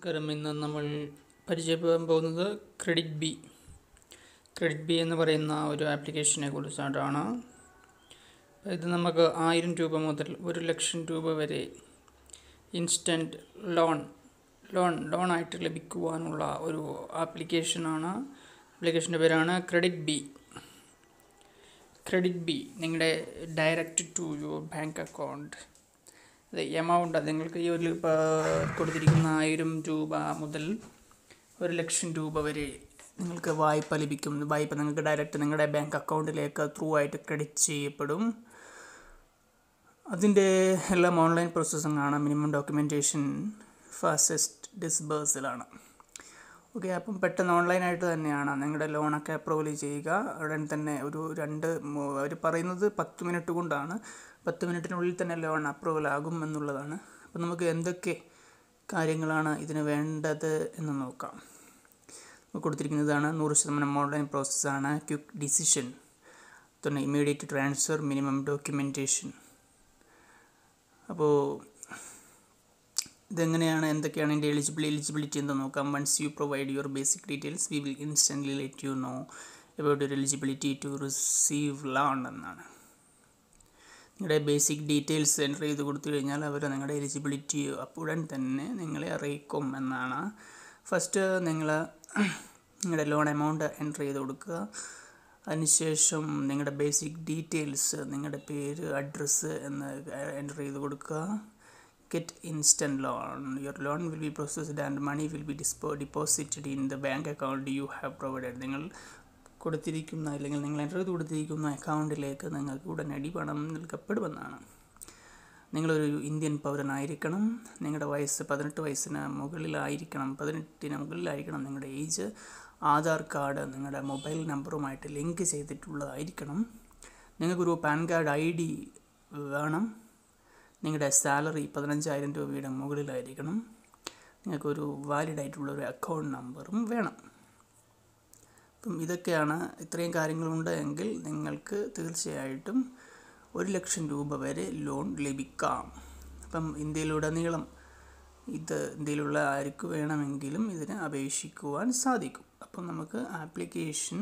നമസ്കാരം. ഇന്ന് നമ്മൾ പരിചയപ്പെടാൻ പോകുന്നത് ക്രെഡിറ്റ് ബി എന്ന് പറയുന്ന ഒരു ആപ്ലിക്കേഷനെ കുറിച്ചാണ്. ഇത് നമുക്ക് 1000 രൂപ മുതൽ 1,00,000 രൂപ വരെ ഇൻസ്റ്റൻറ്റ് ലോണായിട്ട് ലഭിക്കുവാനുള്ള ഒരു ആപ്ലിക്കേഷനാണ്. ആപ്ലിക്കേഷൻ്റെ പേരാണ് ക്രെഡിറ്റ് ബി. നിങ്ങളുടെ direct to your bank account amount നിങ്ങൾക്ക് ഈ ഒരു കൊടുത്തിരിക്കുന്ന 1000 രൂപ മുതൽ 1,00,000 രൂപ വരെ നിങ്ങൾക്ക് വായ്പ ലഭിക്കും. വായ്പ നിങ്ങൾക്ക് ഡയറക്റ്റ് നിങ്ങളുടെ ബാങ്ക് അക്കൗണ്ടിലേക്ക് ത്രൂ ആയിട്ട് ക്രെഡിറ്റ് ചെയ്യപ്പെടും. അതിൻ്റെ എല്ലാം ഓൺലൈൻ പ്രോസസ്സിംഗ് ആണ്. മിനിമം ഡോക്യുമെൻറ്റേഷൻ, ഫാസ്റ്റസ്റ്റ് ഡിസ്ബേഴ്സലാണ്. ഓക്കെ, അപ്പം പെട്ടെന്ന് ഓൺലൈനായിട്ട് തന്നെയാണ് നിങ്ങളുടെ ലോണൊക്കെ അപ്രൂവൽ ചെയ്യുക. ഉടൻ തന്നെ അവർ പറയുന്നത് 10 മിനിറ്റ് കൊണ്ടാണ്. 10 മിനിറ്റിനുള്ളിൽ തന്നെ ലോൺ അപ്രൂവൽ ആകും എന്നുള്ളതാണ്. അപ്പം നമുക്ക് എന്തൊക്കെ കാര്യങ്ങളാണ് ഇതിന് വേണ്ടത് എന്ന് നോക്കാം. കൊടുത്തിരിക്കുന്നതാണ് 100% ഓൺലൈൻ പ്രോസസ്സാണ്. ക്വിക്ക് ഡിസിഷൻ, പിന്നെ ഇമ്മീഡിയറ്റ് ട്രാൻസ്ഫർ, മിനിമം ഡോക്യുമെൻറ്റേഷൻ. അപ്പോൾ ഇതെങ്ങനെയാണ്, എന്തൊക്കെയാണ് ഇതിൻ്റെ എലിജിബിലിറ്റി എന്ന് നോക്കാം. Once you provide your basic details we will instantly let you know about your eligibility to receive loan എന്നാണ്. നിങ്ങളുടെ ബേസിക് ഡീറ്റെയിൽസ് എൻ്റർ ചെയ്ത് കൊടുത്തു കഴിഞ്ഞാൽ അവർ നിങ്ങളുടെ എലിജിബിലിറ്റി ഉടൻ തന്നെ നിങ്ങളെ അറിയിക്കും എന്നാണ്. ഫസ്റ്റ് നിങ്ങളുടെ ലോൺ എമൗണ്ട് എൻ്റർ ചെയ്ത് കൊടുക്കുക. അതിനുശേഷം നിങ്ങളുടെ ബേസിക് ഡീറ്റെയിൽസ്, നിങ്ങളുടെ പേര്, അഡ്രസ്സ് എന്ന് എൻ്റർ ചെയ്ത് കൊടുക്കുക. Get instant loan. Your loan will be processed and money will be deposited in the bank account you have provided. നിങ്ങൾ കൊടുത്തിരിക്കുന്ന അല്ലെങ്കിൽ നിങ്ങൾ എൻ്റർ ചെയ്ത് കൊടുത്തിരിക്കുന്ന അക്കൗണ്ടിലേക്ക് നിങ്ങൾക്ക് ഉടനടി പണം നൽകപ്പെടുമെന്നാണ്. നിങ്ങളൊരു ഇന്ത്യൻ പൗരനായിരിക്കണം. നിങ്ങളുടെ വയസ്സ് 18 വയസ്സിന് മുകളിലായിരിക്കണം. 18-ന് മുകളിലായിരിക്കണം നിങ്ങളുടെ ഏജ്. ആധാർ കാർഡ് നിങ്ങളുടെ മൊബൈൽ നമ്പറുമായിട്ട് ലിങ്ക് ചെയ്തിട്ടുള്ളതായിരിക്കണം. നിങ്ങൾക്കൊരു പാൻ കാർഡ് ID വേണം. നിങ്ങളുടെ സാലറി 15,000 രൂപയുടെ മുകളിലായിരിക്കണം. നിങ്ങൾക്കൊരു വാലിഡായിട്ടുള്ളൊരു അക്കൗണ്ട് നമ്പറും വേണം. അപ്പം ഇതൊക്കെയാണ്. ഇത്രയും കാര്യങ്ങളുണ്ട് എങ്കിൽ നിങ്ങൾക്ക് തീർച്ചയായിട്ടും 1,00,000 രൂപ വരെ ലോൺ ലഭിക്കാം. അപ്പം ഇന്ത്യയിലുടനീളം ഇന്ത്യയിലുള്ള ആർക്ക് വേണമെങ്കിലും ഇതിന് അപേക്ഷിക്കുവാൻ സാധിക്കും. അപ്പം നമുക്ക് ആപ്ലിക്കേഷൻ,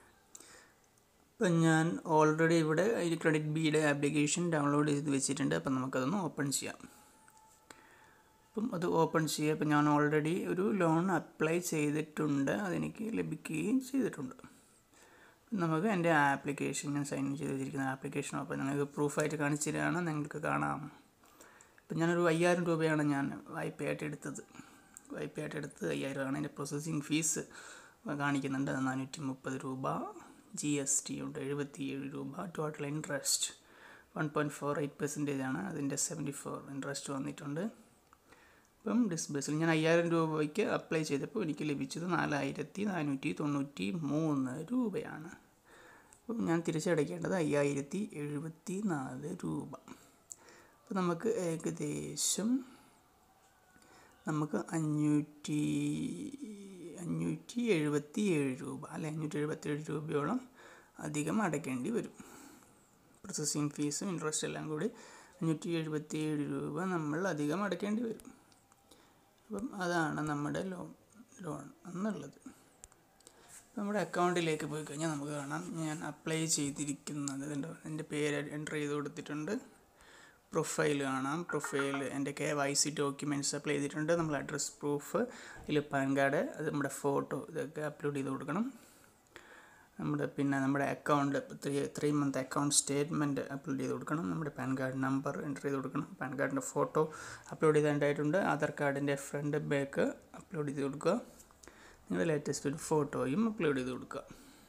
ഇപ്പം ഞാൻ ഓൾറെഡി ഇവിടെ ക്രെഡിറ്റ് ബിയുടെ ആപ്ലിക്കേഷൻ ഡൗൺലോഡ് ചെയ്ത് വെച്ചിട്ടുണ്ട്. അപ്പം നമുക്കതൊന്ന് ഓപ്പൺ ചെയ്യാം. അപ്പം അത് ഓപ്പൺ ചെയ്യാം. ഇപ്പം ഞാൻ ഓൾറെഡി ഒരു ലോൺ അപ്ലൈ ചെയ്തിട്ടുണ്ട്, അതെനിക്ക് ലഭിക്കുകയും ചെയ്തിട്ടുണ്ട്. നമുക്ക് എൻ്റെ ആപ്ലിക്കേഷൻ, ഞാൻ സൈൻ ചെയ്ത് വെച്ചിരിക്കുന്ന ആപ്ലിക്കേഷൻ ഓപ്പൺ നിങ്ങൾക്ക് പ്രൂഫായിട്ട് കാണിച്ചു തരികയാണ്. നിങ്ങൾക്ക് കാണാം. ഇപ്പം ഞാനൊരു 5,000 രൂപയാണ് ഞാൻ വായ്പയായിട്ട് എടുത്തത്. 5,000 ആണ്. എൻ്റെ പ്രോസസ്സിങ് ഫീസ് കാണിക്കുന്നുണ്ട് 430 രൂപ. GST ഉണ്ട് 77 രൂപ. ടോട്ടൽ ഇൻട്രസ്റ്റ് 1.48% ആണ്. അതിൻ്റെ 74 ഇൻട്രസ്റ്റ് വന്നിട്ടുണ്ട്. അപ്പം ഡിസ്ബേഴ്സൽ ഞാൻ 5,000 രൂപയ്ക്ക് അപ്ലൈ ചെയ്തപ്പോൾ എനിക്ക് ലഭിച്ചത് 4,493 രൂപയാണ്. അപ്പം ഞാൻ തിരിച്ചടയ്ക്കേണ്ടത് 5,074 രൂപ. അപ്പം നമുക്ക് ഏകദേശം 577 രൂപ അല്ലെ 577 രൂപയോളം അധികം അടയ്ക്കേണ്ടി വരും. പ്രോസസ്സിങ് ഫീസും ഇൻട്രസ്റ്റ് എല്ലാം കൂടി 577 രൂപ നമ്മൾ അധികം അടയ്ക്കേണ്ടി വരും. അപ്പം അതാണ് നമ്മുടെ ലോൺ എന്നുള്ളത്. നമ്മുടെ അക്കൗണ്ടിലേക്ക് പോയി കഴിഞ്ഞാൽ നമുക്ക് കാണാം, ഞാൻ അപ്ലൈ ചെയ്തിരിക്കുന്നത് എൻ്റെ പേര് എൻ്റർ ചെയ്ത് കൊടുത്തിട്ടുണ്ട്. പ്രൊഫൈൽ കാണാം. പ്രൊഫൈൽ എൻ്റെ KYC ഡോക്യുമെൻറ്റ്സ് അപ്ലൈ ചെയ്തിട്ടുണ്ട്. നമ്മൾ അഡ്രസ് പ്രൂഫ്, ഇതിൽ പാൻ കാർഡ്, അത് നമ്മുടെ ഫോട്ടോ, ഇതൊക്കെ അപ്ലോഡ് ചെയ്ത് കൊടുക്കണം. നമ്മുടെ account 3 month account statement upload ചെയ്ത് കൊടുക്കണം. നമ്മുടെ പാൻ കാർഡ് നമ്പർ എൻ്റർ ചെയ്ത് കൊടുക്കണം. പാൻ കാർഡിൻ്റെ ഫോട്ടോ അപ്ലോഡ് ചെയ്തതായിട്ടുണ്ട്. ആധാർ കാർഡിൻ്റെ ഫ്രണ്ട് ബാക്ക് അപ്ലോഡ് ചെയ്ത് കൊടുക്കുക. നിങ്ങളുടെ ലേറ്റസ്റ്റ് ഒരു ഫോട്ടോയും അപ്ലോഡ് ചെയ്ത് കൊടുക്കുക.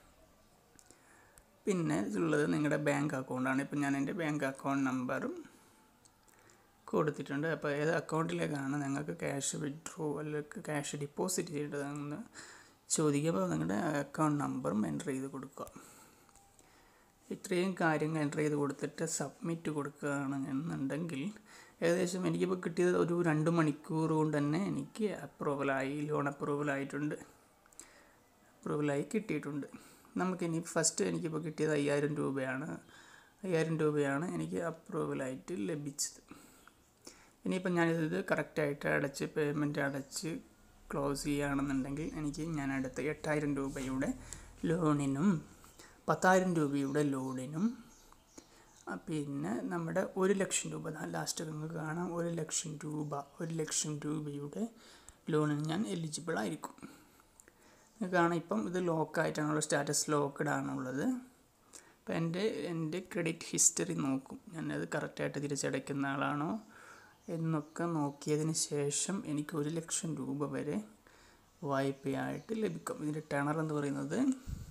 പിന്നെ ഉള്ളത് നിങ്ങളുടെ ബാങ്ക് അക്കൗണ്ടാണ്. ഇപ്പം ഞാൻ എൻ്റെ ബാങ്ക് അക്കൗണ്ട് നമ്പറും കൊടുത്തിട്ടുണ്ട്. അപ്പോൾ ഏത് അക്കൗണ്ടിലേക്കാണ് നിങ്ങൾക്ക് ക്യാഷ് വിഡ്രോ അല്ലെങ്കിൽ ക്യാഷ് ഡിപ്പോസിറ്റ് ചെയ്യേണ്ടതെന്ന് ചോദിക്കുമ്പോൾ നിങ്ങളുടെ അക്കൗണ്ട് നമ്പറും എൻ്റർ ചെയ്ത് കൊടുക്കുക. ഇത്രയും കാര്യങ്ങൾ എൻ്റർ ചെയ്ത് കൊടുത്തിട്ട് സബ്മിറ്റ് കൊടുക്കുകയാണ് എന്നുണ്ടെങ്കിൽ ഏകദേശം എനിക്കിപ്പോൾ കിട്ടിയത് ഒരു 2 മണിക്കൂർ കൊണ്ട് തന്നെ എനിക്ക് ലോൺ അപ്രൂവലായി കിട്ടിയിട്ടുണ്ട്. നമുക്കിനി ഫസ്റ്റ് എനിക്കിപ്പോൾ കിട്ടിയത് 5,000 രൂപയാണ്. 5,000 രൂപയാണ് എനിക്ക് അപ്രൂവലായിട്ട് ലഭിച്ചത്. ഇനിയിപ്പം ഞാനിത് കറക്റ്റായിട്ട് പേയ്മെൻറ്റ് അടച്ച് ക്ലോസ് ചെയ്യുകയാണെന്നുണ്ടെങ്കിൽ ഞാൻ അടുത്ത 8000 രൂപയുടെ ലോണിനും 10,000 രൂപയുടെ ലോണിനും പിന്നെ നമ്മുടെ 1 ലക്ഷം രൂപ ലാസ്റ്റ് നിങ്ങൾക്ക് കാണാം 1 ലക്ഷം രൂപയുടെ ലോണിന് ഞാൻ എലിജിബിൾ ആയിരിക്കും. നിങ്ങൾക്ക് കാണാം ഇപ്പം ഇത് ലോക്കായിട്ടാണുള്ളത്, സ്റ്റാറ്റസ് ലോക്ക്ഡ് ആണുള്ളത്. അപ്പോൾ എൻ്റെ ക്രെഡിറ്റ് ഹിസ്റ്ററി നോക്കും, ഞാനത് കറക്റ്റായിട്ട് തിരിച്ചടയ്ക്കുന്ന ആളാണോ എന്നൊക്കെ നോക്കിയതിന് ശേഷം എനിക്ക് 1 ലക്ഷം രൂപ വരെ വായ്പയായിട്ട് ലഭിക്കും. ഇതിൻ്റെ ടെണർ എന്ന് പറയുന്നത്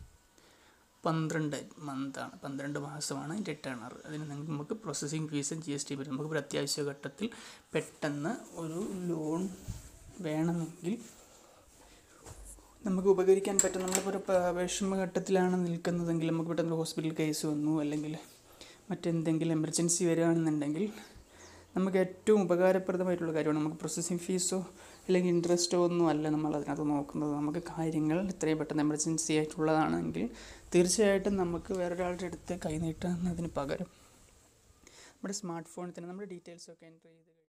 12 മാസമാണ് ഇതിൻ്റെ ടെണർ. അതിന് നമുക്ക് പ്രോസസ്സിങ് ഫീസും GST വരും. നമുക്ക് അത്യാവശ്യ ഘട്ടത്തിൽ പെട്ടെന്ന് ഒരു ലോൺ വേണമെങ്കിൽ നമുക്ക് ഉപകരിക്കാൻ പറ്റും. നമ്മളിപ്പോൾ ഒരു വിഷമഘട്ടത്തിലാണ് നിൽക്കുന്നതെങ്കിൽ, നമുക്ക് പെട്ടെന്ന് ഹോസ്പിറ്റൽ കേസ് വന്നു അല്ലെങ്കിൽ മറ്റെന്തെങ്കിലും എമർജൻസി വരികയാണെന്നുണ്ടെങ്കിൽ നമുക്ക് ഏറ്റവും ഉപകാരപ്രദമായിട്ടുള്ള കാര്യമാണ്. നമുക്ക് പ്രോസസ്സിങ് ഫീസോ അല്ലെങ്കിൽ ഇൻട്രസ്റ്റോ ഒന്നും അല്ല നമ്മൾ അതിനകത്ത് നോക്കുന്നത്. നമുക്ക് കാര്യങ്ങൾ എത്രയും പെട്ടെന്ന് എമർജൻസി ആയിട്ടുള്ളതാണെങ്കിൽ തീർച്ചയായിട്ടും നമുക്ക് വേറൊരാളുടെ അടുത്ത് കൈനീട്ടുന്നതിന് പകരം നമ്മുടെ സ്മാർട്ട് ഫോണിൽ തന്നെ നമ്മുടെ ഡീറ്റെയിൽസൊക്കെ എൻ്റർ ചെയ്ത്